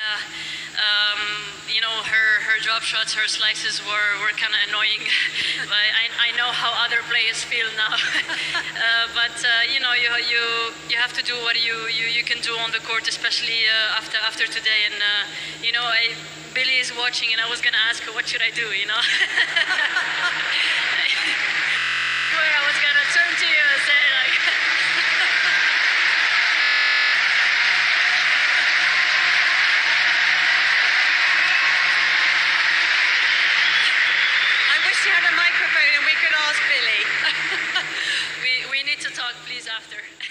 You know, her drop shots, her slices were kind of annoying. But I know how other players feel now. But you know, you have to do what you can do on the court, especially after today. And you know, Billie is watching, and I was gonna ask her what should I do. You know, where I was gonna turn to you and say like. You had a microphone and we could ask Billie. We need to talk, please, after.